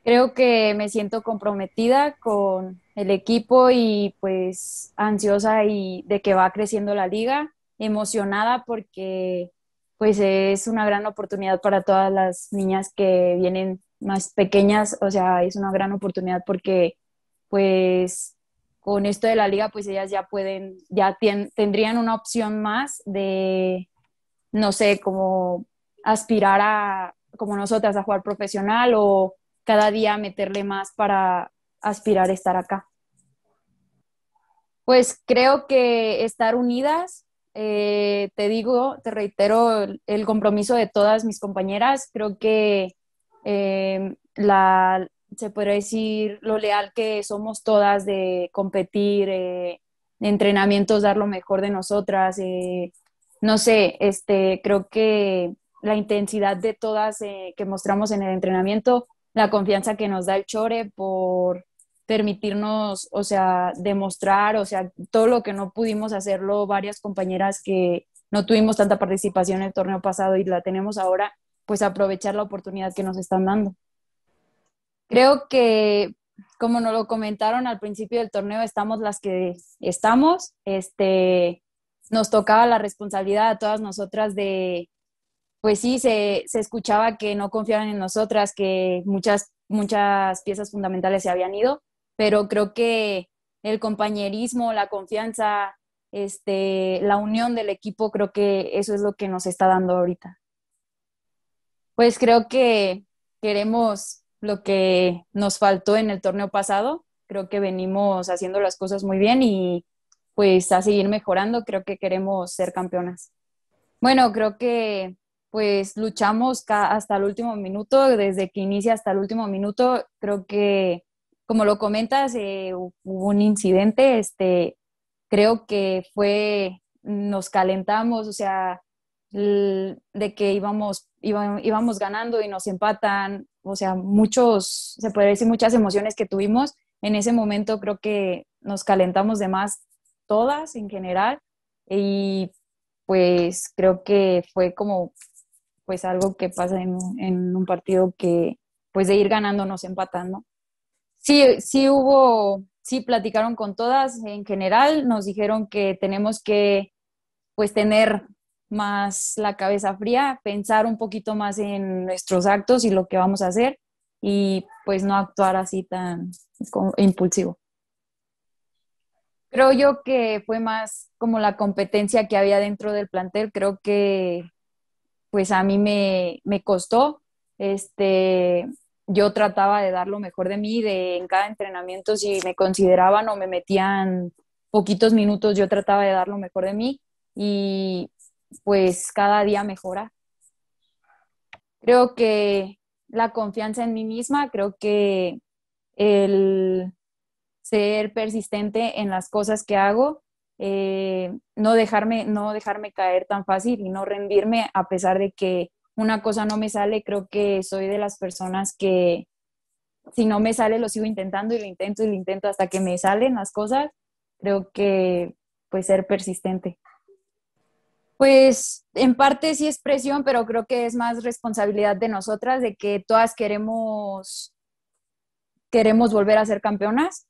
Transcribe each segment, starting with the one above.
Creo que me siento comprometida con el equipo y pues ansiosa y de que va creciendo la liga, emocionada porque pues es una gran oportunidad para todas las niñas que vienen más pequeñas, o sea, es una gran oportunidad porque pues con esto de la liga pues ellas ya pueden, tendrían una opción más de, no sé, como aspirar a, como nosotras, a jugar profesional o cada día meterle más para aspirar a estar acá. Pues creo que estar unidas, te digo, te reitero el compromiso de todas mis compañeras, creo que se podría decir lo leal que somos todas de competir, de entrenamientos, dar lo mejor de nosotras, no sé, creo que la intensidad de todas que mostramos en el entrenamiento, la confianza que nos da el Chore por permitirnos, o sea, demostrar, o sea, todo lo que no pudimos hacerlo varias compañeras que no tuvimos tanta participación en el torneo pasado y la tenemos ahora, pues aprovechar la oportunidad que nos están dando. Creo que, como nos lo comentaron al principio del torneo, estamos las que estamos, nos tocaba la responsabilidad a todas nosotras de, pues sí, se escuchaba que no confiaban en nosotras, que muchas piezas fundamentales se habían ido, pero creo que el compañerismo, la confianza, la unión del equipo, creo que eso es lo que nos está dando ahorita. Pues creo que queremos lo que nos faltó en el torneo pasado. Creo que venimos haciendo las cosas muy bien y pues a seguir mejorando. Creo que queremos ser campeonas. Bueno, creo que pues luchamos hasta el último minuto, desde que inicia hasta el último minuto. Creo que, como lo comentas, hubo un incidente, creo que nos calentamos, o sea, de que íbamos ganando y nos empatan, o sea, se puede decir muchas emociones que tuvimos. En ese momento creo que nos calentamos de más todas en general y pues creo que fue como pues algo que pasa en un partido que pues de ir ganando nos empatan, ¿no? Sí, sí platicaron con todas en general, nos dijeron que tenemos que pues tener más la cabeza fría, pensar un poquito más en nuestros actos y lo que vamos a hacer y pues no actuar así tan impulsivo. Creo yo que fue más como la competencia que había dentro del plantel, creo que pues a mí me costó. Este, yo trataba de dar lo mejor de mí, en cada entrenamiento, si me consideraban o me metían poquitos minutos, yo trataba de dar lo mejor de mí y pues cada día mejora. Creo que la confianza en mí misma, creo que el ser persistente en las cosas que hago, no dejarme caer tan fácil y no rendirme a pesar de que una cosa no me sale. Creo que soy de las personas que si no me sale lo sigo intentando y lo intento hasta que me salen las cosas. Creo que pues ser persistente. Pues en parte sí es presión, pero creo que es más responsabilidad de nosotras, de que todas queremos volver a ser campeonas,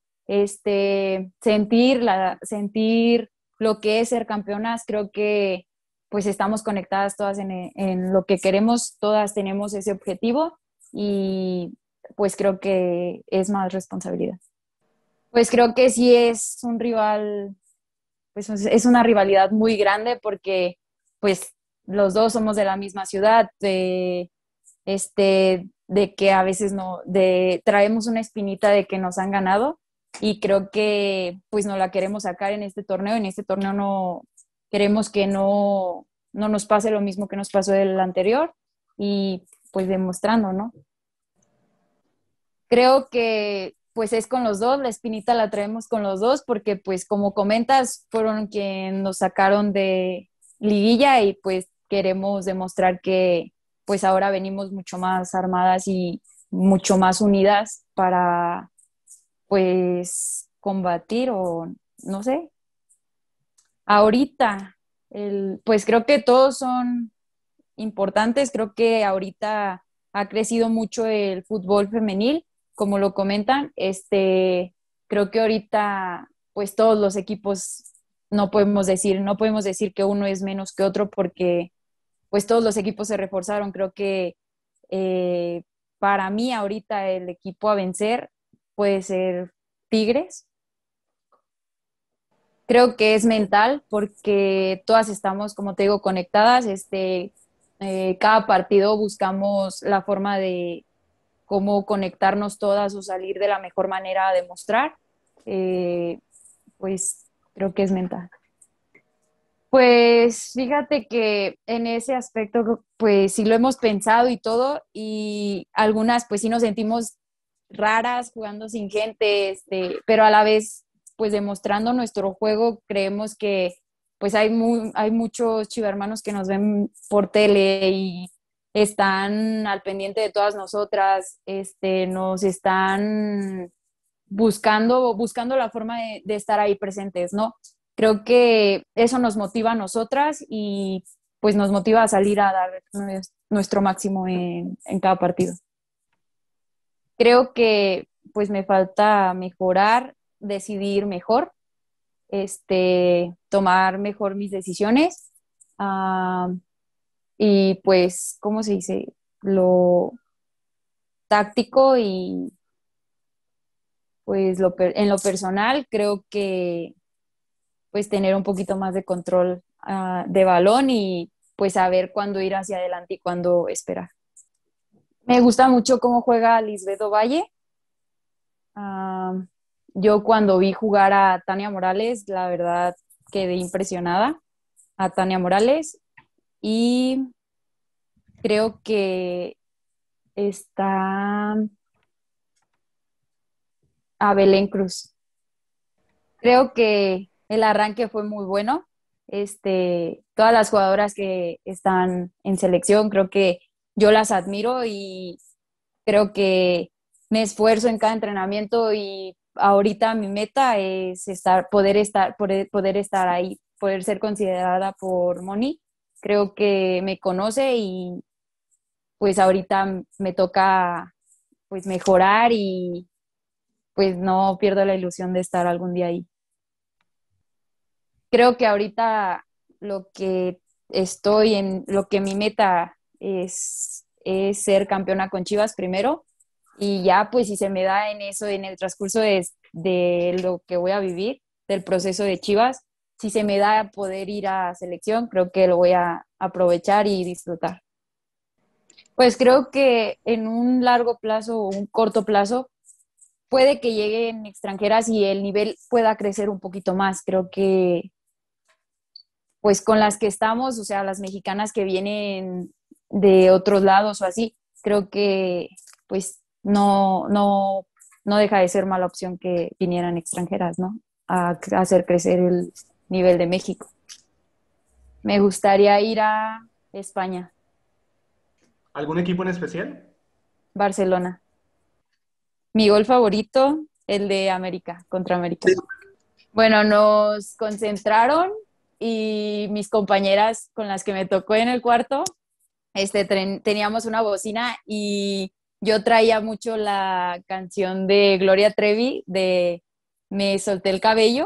sentir lo que es ser campeonas, creo que pues estamos conectadas todas en lo que queremos, todas tenemos ese objetivo y pues creo que es más responsabilidad. Pues creo que sí es un rival, pues es una rivalidad muy grande porque pues los dos somos de la misma ciudad, de que a veces traemos una espinita de que nos han ganado y creo que pues no la queremos sacar en este torneo no queremos que no nos pase lo mismo que nos pasó el anterior y pues demostrando, ¿no? Creo que pues es con los dos, la espinita la traemos con los dos porque pues como comentas fueron quienes nos sacaron de liguilla y pues queremos demostrar que pues ahora venimos mucho más armadas y mucho más unidas para pues combatir o no sé, ahorita pues creo que todos son importantes, creo que ahorita ha crecido mucho el fútbol femenil como lo comentan, creo que ahorita pues todos los equipos no podemos decir que uno es menos que otro porque pues todos los equipos se reforzaron. Creo que eh, para mí ahorita el equipo a vencer puede ser Tigres. Creo que es mental porque todas estamos, como te digo, conectadas. Cada partido buscamos la forma de cómo conectarnos todas o salir de la mejor manera a demostrar. Eh, pues creo que es mental. Pues fíjate que en ese aspecto, pues sí lo hemos pensado y todo, y algunas pues sí nos sentimos raras jugando sin gente, pero a la vez pues demostrando nuestro juego, creemos que pues hay muchos chivermanos que nos ven por tele y están al pendiente de todas nosotras, nos están buscando la forma de estar ahí presentes, ¿no? Creo que eso nos motiva a nosotras y pues nos motiva a salir a dar nuestro máximo en cada partido. Creo que pues me falta mejorar, decidir mejor, tomar mejor mis decisiones, ah, y pues, ¿cómo se dice? Lo táctico y pues en lo personal creo que pues tener un poquito más de control de balón y pues saber cuándo ir hacia adelante y cuándo esperar. Me gusta mucho cómo juega Lisbeth Ovalle. Ah, yo cuando vi jugar a Tania Morales, la verdad quedé impresionada a Tania Morales y creo que está a Belén Cruz. Creo que el arranque fue muy bueno. Todas las jugadoras que están en selección, creo que yo las admiro y creo que me esfuerzo en cada entrenamiento y ahorita mi meta es poder estar ahí, poder ser considerada por Moni. Creo que me conoce y pues ahorita me toca pues mejorar y pues no pierdo la ilusión de estar algún día ahí. Creo que ahorita lo que lo que mi meta es ser campeona con Chivas primero y ya pues si se me da en eso, en el transcurso de lo que voy a vivir, del proceso de Chivas, si se me da poder ir a selección, creo que lo voy a aprovechar y disfrutar. Pues creo que en un largo plazo o un corto plazo puede que lleguen extranjeras y el nivel pueda crecer un poquito más. Creo que pues con las que estamos, o sea, las mexicanas que vienen de otros lados o así, creo que pues no deja de ser mala opción que vinieran extranjeras, ¿no? A hacer crecer el nivel de México. Me gustaría ir a España, ¿Algún equipo en especial? Barcelona. Mi gol favorito, el de América, contra América. Bueno, nos concentraron y mis compañeras con las que me tocó en el cuarto, teníamos una bocina y yo traía mucho la canción de Gloria Trevi de Me solté el cabello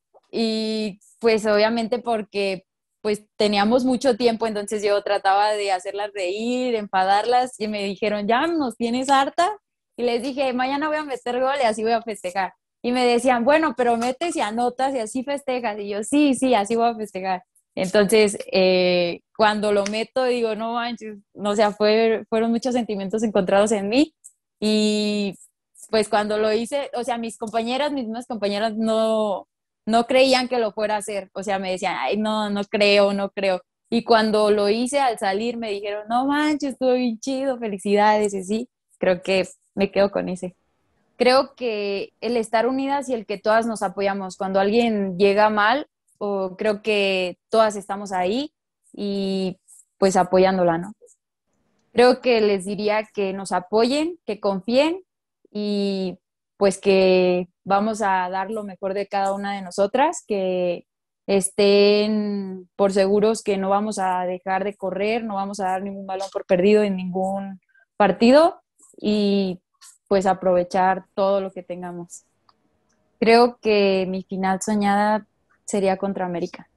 y pues obviamente porque pues teníamos mucho tiempo, entonces yo trataba de hacerlas reír, enfadarlas y me dijeron, ya nos tienes harta y les dije, mañana voy a meter gol y así voy a festejar. Y me decían, bueno, pero metes y anotas y así festejas. Y yo, sí, sí, así voy a festejar. Entonces, cuando lo meto, digo, no manches, no, o sea, fueron muchos sentimientos encontrados en mí. Y pues cuando lo hice, o sea, mis mismas compañeras no creían que lo fuera a hacer. O sea, me decían, ay, no, no creo, no creo. Y cuando lo hice al salir, me dijeron, no manches, estuvo bien chido, felicidades, y sí, creo que me quedo con ese. Creo que el estar unidas y el que todas nos apoyamos cuando alguien llega mal, o creo que todas estamos ahí y pues apoyándola, ¿no? Creo que les diría que nos apoyen, que confíen y pues que vamos a dar lo mejor de cada una de nosotras, que estén por seguros que no vamos a dejar de correr, no vamos a dar ningún balón por perdido en ningún partido y pues aprovechar todo lo que tengamos. Creo que mi final soñada sería contra América.